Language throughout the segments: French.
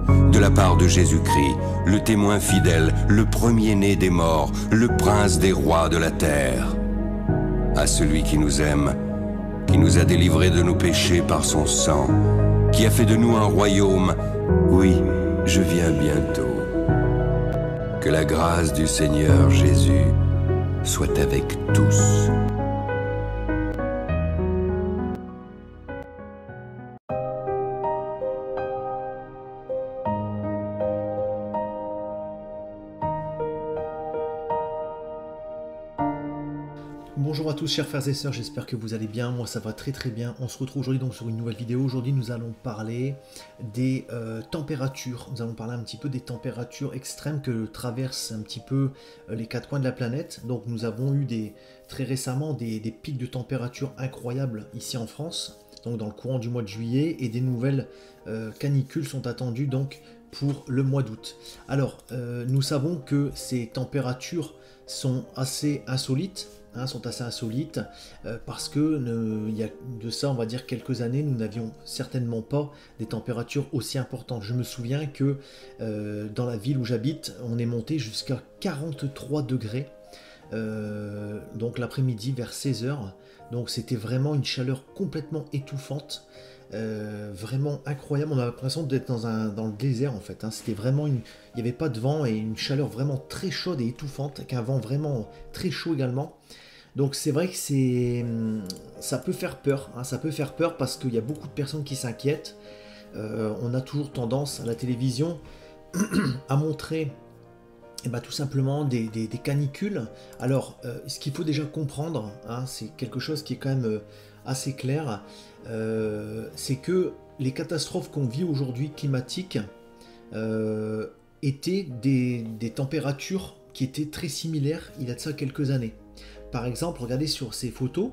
de la part de Jésus-Christ, le témoin fidèle, le premier-né des morts, le prince des rois de la terre. À celui qui nous aime, qui nous a délivrés de nos péchés par son sang, qui a fait de nous un royaume, oui, je viens bientôt. Que la grâce du Seigneur Jésus soit avec tous. Bonjour à tous chers frères et sœurs, j'espère que vous allez bien, moi ça va très très bien. On se retrouve aujourd'hui donc sur une nouvelle vidéo. Aujourd'hui nous allons parler des températures, nous allons parler un petit peu des températures extrêmes que traversent un petit peu les quatre coins de la planète. Donc nous avons eu très récemment des pics de température incroyables ici en France, donc dans le courant du mois de juillet, et des nouvelles canicules sont attendues donc pour le mois d'août. Alors nous savons que ces températures sont assez insolites, parce que il y a de ça, on va dire, quelques années, nous n'avions certainement pas des températures aussi importantes. Je me souviens que dans la ville où j'habite, on est monté jusqu'à 43 degrés, donc l'après-midi vers 16 h. Donc c'était vraiment une chaleur complètement étouffante, vraiment incroyable. On a l'impression d'être dans le désert en fait, hein. C'était vraiment il n'y avait pas de vent et une chaleur vraiment très chaude et étouffante, avec un vent vraiment très chaud également. Donc c'est vrai que ça peut faire peur, hein, ça peut faire peur parce qu'il y a beaucoup de personnes qui s'inquiètent. On a toujours tendance à la télévision à montrer tout simplement des canicules. Alors ce qu'il faut déjà comprendre, hein, c'est quelque chose qui est quand même assez clair, c'est que les catastrophes qu'on vit aujourd'hui climatiques étaient des températures qui étaient très similaires il y a de ça quelques années. Par exemple, regardez sur ces photos,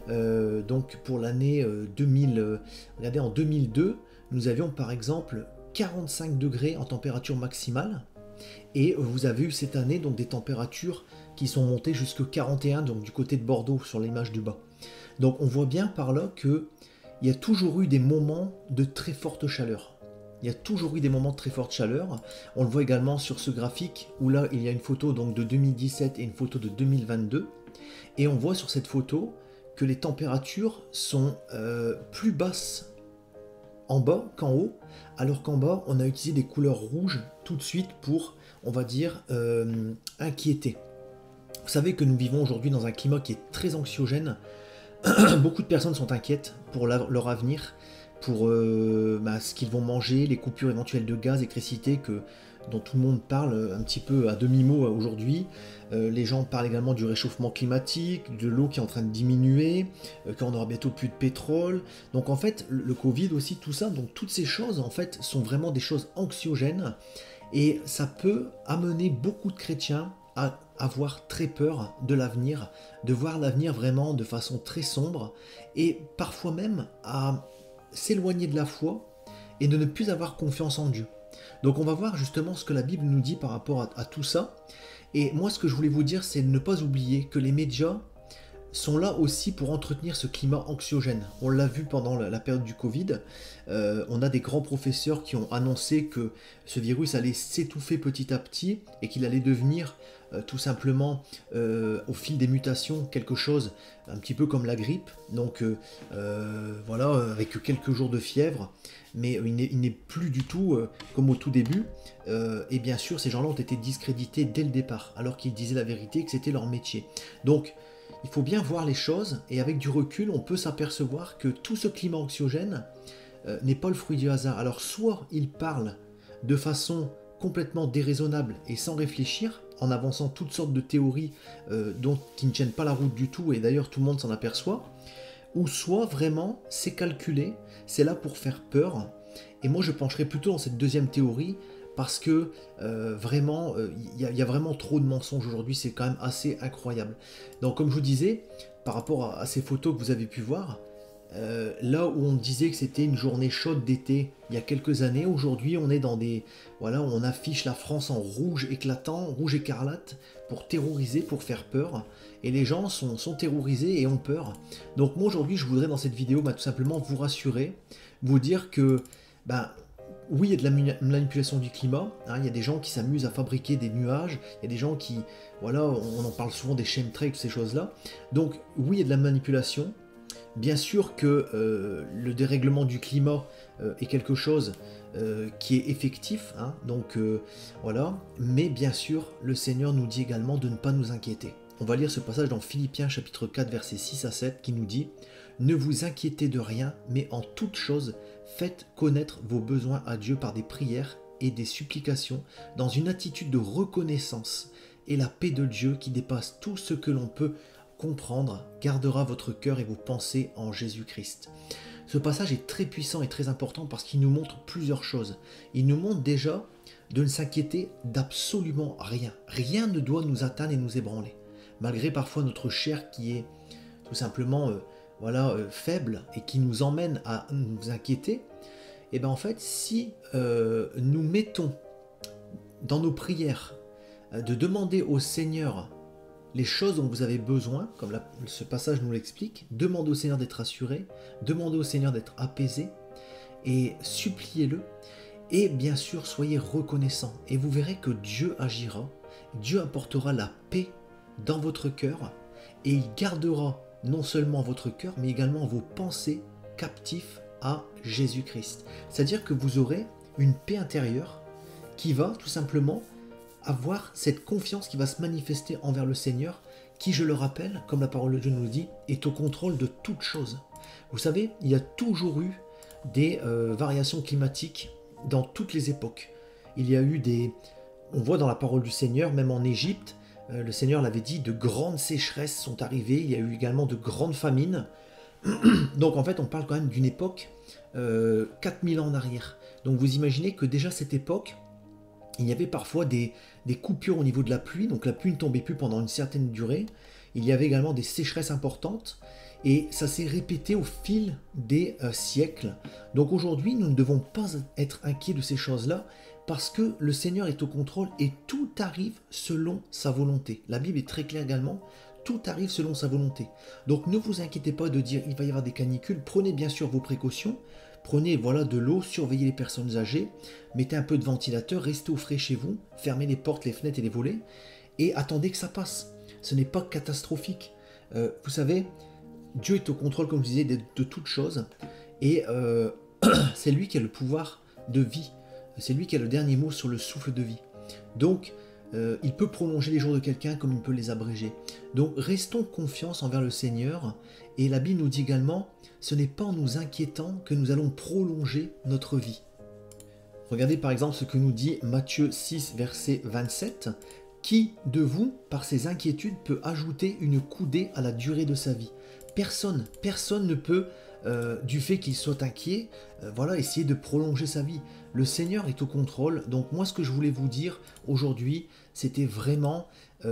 donc pour l'année 2000, regardez en 2002, nous avions par exemple 45 degrés en température maximale, et vous avez eu cette année donc des températures qui sont montées jusqu'à 41, donc du côté de Bordeaux sur l'image du bas. Donc on voit bien par là qu'il y a toujours eu des moments de très forte chaleur. Il y a toujours eu des moments de très forte chaleur. On le voit également sur ce graphique où là il y a une photo donc de 2017 et une photo de 2022. Et on voit sur cette photo que les températures sont plus basses en bas qu'en haut, alors qu'en bas on a utilisé des couleurs rouges tout de suite pour, on va dire, inquiéter. Vous savez que nous vivons aujourd'hui dans un climat qui est très anxiogène. Beaucoup de personnes sont inquiètes pour leur avenir, pour ce qu'ils vont manger, les coupures éventuelles de gaz, d'électricité dont tout le monde parle un petit peu à demi-mot aujourd'hui. Les gens parlent également du réchauffement climatique, de l'eau qui est en train de diminuer, qu'on aura bientôt plus de pétrole. Donc en fait, le Covid aussi, tout ça, donc toutes ces choses en fait sont vraiment des choses anxiogènes, et ça peut amener beaucoup de chrétiens à avoir très peur de l'avenir, de voir l'avenir vraiment de façon très sombre, et parfois même à s'éloigner de la foi et de ne plus avoir confiance en Dieu. Donc on va voir justement ce que la Bible nous dit par rapport à tout ça. Et moi ce que je voulais vous dire, c'est de ne pas oublier que les médias sont là aussi pour entretenir ce climat anxiogène. On l'a vu pendant la période du Covid, on a des grands professeurs qui ont annoncé que ce virus allait s'étouffer petit à petit et qu'il allait devenir tout simplement au fil des mutations quelque chose un petit peu comme la grippe, donc voilà, avec quelques jours de fièvre, mais il n'est plus du tout comme au tout début, et bien sûr ces gens-là ont été discrédités dès le départ alors qu'ils disaient la vérité, que c'était leur métier. Donc il faut bien voir les choses, et avec du recul, on peut s'apercevoir que tout ce climat anxiogène n'est pas le fruit du hasard. Alors soit il parle de façon complètement déraisonnable et sans réfléchir, en avançant toutes sortes de théories qui ne tiennent pas la route du tout, et d'ailleurs tout le monde s'en aperçoit, ou soit vraiment c'est calculé, c'est là pour faire peur. Et moi je pencherais plutôt dans cette deuxième théorie, parce que vraiment, il y a vraiment trop de mensonges aujourd'hui, c'est quand même assez incroyable. Donc comme je vous disais, par rapport à ces photos que vous avez pu voir, là où on disait que c'était une journée chaude d'été il y a quelques années, aujourd'hui on est dans voilà, on affiche la France en rouge éclatant, rouge écarlate, pour terroriser, pour faire peur, et les gens sont terrorisés et ont peur. Donc moi aujourd'hui je voudrais dans cette vidéo tout simplement vous rassurer, vous dire que oui, il y a de la manipulation du climat, hein, il y a des gens qui s'amusent à fabriquer des nuages, il y a des gens qui, voilà, on en parle souvent des chemtrails, toutes ces choses-là. Donc oui, il y a de la manipulation. Bien sûr que le dérèglement du climat est quelque chose qui est effectif, hein, donc voilà, mais bien sûr, le Seigneur nous dit également de ne pas nous inquiéter. On va lire ce passage dans Philippiens chapitre 4, versets 6 à 7, qui nous dit « Ne vous inquiétez de rien, mais en toute chose, faites connaître vos besoins à Dieu par des prières et des supplications, dans une attitude de reconnaissance, et la paix de Dieu qui dépasse tout ce que l'on peut comprendre, gardera votre cœur et vos pensées en Jésus-Christ. » Ce passage est très puissant et très important parce qu'il nous montre plusieurs choses. Il nous montre déjà de ne s'inquiéter d'absolument rien. Rien ne doit nous atteindre et nous ébranler. Malgré parfois notre chair qui est tout simplement faible et qui nous emmène à nous inquiéter, et bien en fait, si nous mettons dans nos prières de demander au Seigneur les choses dont vous avez besoin, comme ce passage nous l'explique, demandez au Seigneur d'être assuré, demandez au Seigneur d'être apaisé, et suppliez-le, et bien sûr, soyez reconnaissants, et vous verrez que Dieu agira, Dieu apportera la paix dans votre cœur, et il gardera non seulement votre cœur, mais également vos pensées captifs à Jésus-Christ. C'est-à-dire que vous aurez une paix intérieure qui va tout simplement avoir cette confiance qui va se manifester envers le Seigneur, qui, je le rappelle, comme la parole de Dieu nous dit, est au contrôle de toutes choses. Vous savez, il y a toujours eu des variations climatiques dans toutes les époques. Il y a eu on voit dans la parole du Seigneur, même en Égypte, le Seigneur l'avait dit, de grandes sécheresses sont arrivées, il y a eu également de grandes famines. Donc en fait, on parle quand même d'une époque 4000 ans en arrière. Donc vous imaginez que déjà cette époque, il y avait parfois des coupures au niveau de la pluie, donc la pluie ne tombait plus pendant une certaine durée. Il y avait également des sécheresses importantes, et ça s'est répété au fil des siècles. Donc aujourd'hui, nous ne devons pas être inquiets de ces choses-là, parce que le Seigneur est au contrôle et tout arrive selon sa volonté. La Bible est très claire également, tout arrive selon sa volonté. Donc ne vous inquiétez pas de dire il va y avoir des canicules, prenez bien sûr vos précautions, prenez de l'eau, surveillez les personnes âgées, mettez un peu de ventilateur, restez au frais chez vous, fermez les portes, les fenêtres et les volets, et attendez que ça passe. Ce n'est pas catastrophique. Vous savez, Dieu est au contrôle, comme je disais, de toutes choses, et c'est lui qui a le pouvoir de vie. C'est lui qui a le dernier mot sur le souffle de vie. Donc, il peut prolonger les jours de quelqu'un comme il peut les abréger. Donc, restons confiance envers le Seigneur. Et la Bible nous dit également, ce n'est pas en nous inquiétant que nous allons prolonger notre vie. Regardez par exemple ce que nous dit Matthieu 6, verset 27. Qui de vous, par ses inquiétudes, peut ajouter une coudée à la durée de sa vie? Personne ne peut, du fait qu'il soit inquiet, essayer de prolonger sa vie. Le Seigneur est au contrôle, donc moi ce que je voulais vous dire aujourd'hui, c'était vraiment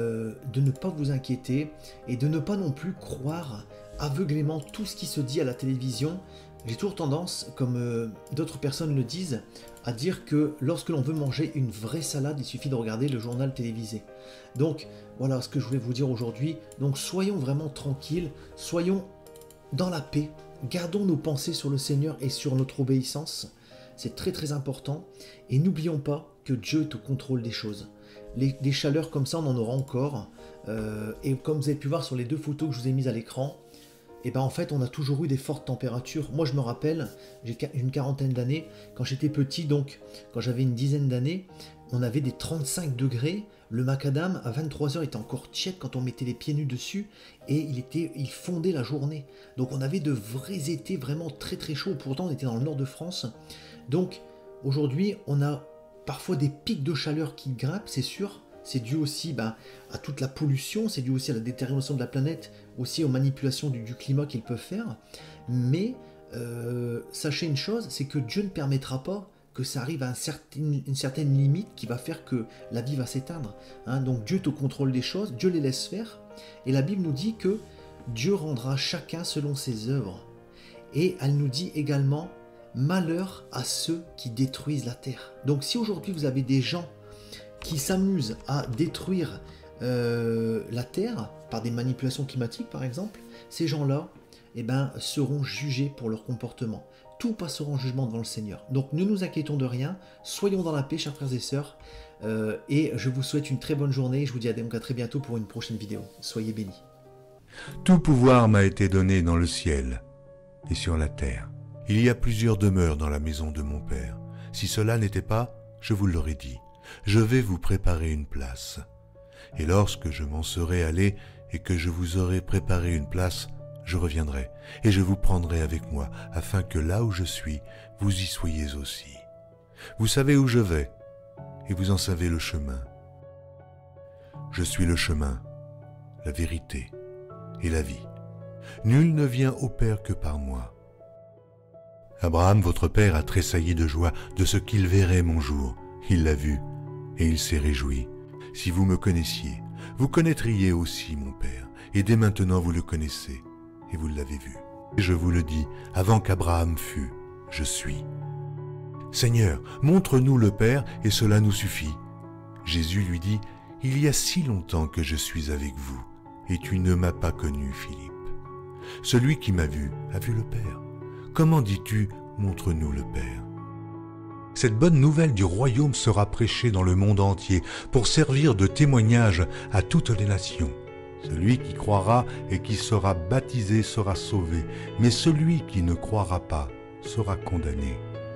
de ne pas vous inquiéter et de ne pas non plus croire aveuglément tout ce qui se dit à la télévision. J'ai toujours tendance, comme d'autres personnes le disent, à dire que lorsque l'on veut manger une vraie salade, il suffit de regarder le journal télévisé. Donc voilà ce que je voulais vous dire aujourd'hui. Donc soyons vraiment tranquilles, soyons dans la paix, gardons nos pensées sur le Seigneur et sur notre obéissance. C'est très très important. Et n'oublions pas que Dieu est au contrôle des choses. Des chaleurs comme ça, on en aura encore. Et comme vous avez pu voir sur les 2 photos que je vous ai mises à l'écran, et ben en fait on a toujours eu des fortes températures. Moi je me rappelle, j'ai une quarantaine d'années, quand j'étais petit, donc quand j'avais une dizaine d'années, on avait des 35 degrés, le macadam à 23h était encore tiède quand on mettait les pieds nus dessus, et il fondait la journée. Donc on avait de vrais étés vraiment très très chauds, pourtant on était dans le nord de France. Donc aujourd'hui on a parfois des pics de chaleur qui grimpent, c'est sûr. C'est dû aussi à toute la pollution, c'est dû aussi à la détérioration de la planète, aussi aux manipulations du climat qu'ils peuvent faire. Mais sachez une chose, c'est que Dieu ne permettra pas que ça arrive à une certaine limite qui va faire que la vie va s'éteindre. Donc Dieu est au contrôle des choses, Dieu les laisse faire. Et la Bible nous dit que Dieu rendra chacun selon ses œuvres. Et elle nous dit également, malheur à ceux qui détruisent la terre. Donc si aujourd'hui vous avez des gens qui s'amusent à détruire la Terre par des manipulations climatiques par exemple, ces gens-là seront jugés pour leur comportement. tout passera en jugement devant le Seigneur. Donc ne nous inquiétons de rien, soyons dans la paix, chers frères et sœurs, et je vous souhaite une très bonne journée. Je vous dis donc à très bientôt pour une prochaine vidéo. Soyez bénis. Tout pouvoir m'a été donné dans le ciel et sur la terre. Il y a plusieurs demeures dans la maison de mon Père. Si cela n'était pas, je vous l'aurais dit. Je vais vous préparer une place. Et lorsque je m'en serai allé et que je vous aurai préparé une place, je reviendrai et je vous prendrai avec moi, afin que là où je suis, vous y soyez aussi. Vous savez où je vais, et vous en savez le chemin. Je suis le chemin, la vérité et la vie. Nul ne vient au Père que par moi. Abraham, votre père, a tressailli de joie de ce qu'il verrait mon jour. Il l'a vu, et il s'est réjoui. Si vous me connaissiez, vous connaîtriez aussi mon Père, et dès maintenant vous le connaissez, et vous l'avez vu. Et je vous le dis, avant qu'Abraham fût, je suis. Seigneur, montre-nous le Père, et cela nous suffit. Jésus lui dit, il y a si longtemps que je suis avec vous, et tu ne m'as pas connu, Philippe. Celui qui m'a vu a vu le Père. Comment dis-tu, montre-nous le Père? Cette bonne nouvelle du royaume sera prêchée dans le monde entier pour servir de témoignage à toutes les nations. Celui qui croira et qui sera baptisé sera sauvé, mais celui qui ne croira pas sera condamné.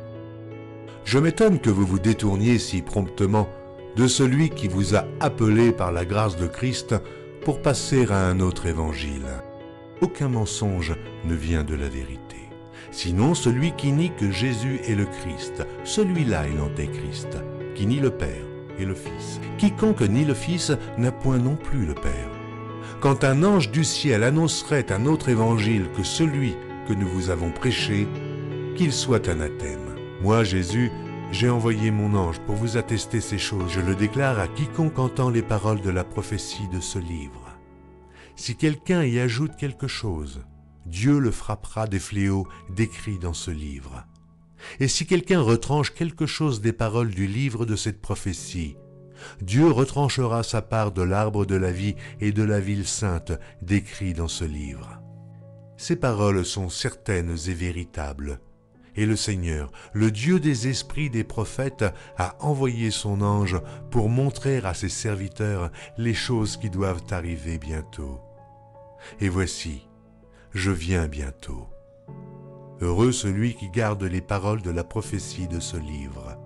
Je m'étonne que vous vous détourniez si promptement de celui qui vous a appelé par la grâce de Christ pour passer à un autre évangile. Aucun mensonge ne vient de la vérité. Sinon, celui qui nie que Jésus est le Christ, celui-là est l'Antéchrist, qui nie le Père et le Fils. Quiconque nie le Fils n'a point non plus le Père. Quand un ange du ciel annoncerait un autre évangile que celui que nous vous avons prêché, qu'il soit anathème. Moi, Jésus, j'ai envoyé mon ange pour vous attester ces choses. Je le déclare à quiconque entend les paroles de la prophétie de ce livre. Si quelqu'un y ajoute quelque chose, Dieu le frappera des fléaux décrits dans ce livre. Et si quelqu'un retranche quelque chose des paroles du livre de cette prophétie, Dieu retranchera sa part de l'arbre de la vie et de la ville sainte décrits dans ce livre. Ces paroles sont certaines et véritables. Et le Seigneur, le Dieu des esprits des prophètes, a envoyé son ange pour montrer à ses serviteurs les choses qui doivent arriver bientôt. Et voici, je viens bientôt. Heureux celui qui garde les paroles de la prophétie de ce livre.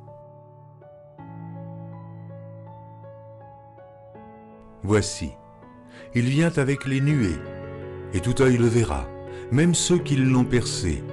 Voici, il vient avec les nuées, et tout œil le verra, même ceux qui l'ont percé.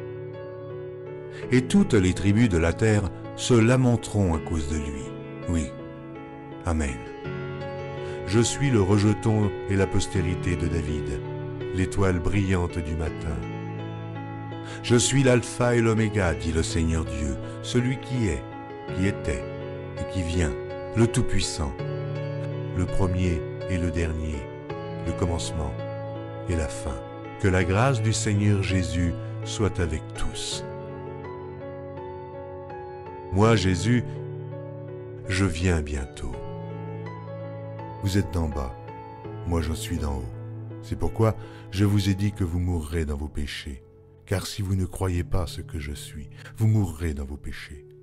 Et toutes les tribus de la terre se lamenteront à cause de lui. Oui, Amen. Je suis le rejeton et la postérité de David, l'étoile brillante du matin. Je suis l'alpha et l'oméga, dit le Seigneur Dieu, celui qui est, qui était et qui vient, le Tout-Puissant, le premier et le dernier, le commencement et la fin. Que la grâce du Seigneur Jésus soit avec tous. Moi, Jésus, je viens bientôt. Vous êtes d'en bas, moi j'en suis d'en haut. C'est pourquoi je vous ai dit que vous mourrez dans vos péchés. Car si vous ne croyez pas ce que je suis, vous mourrez dans vos péchés.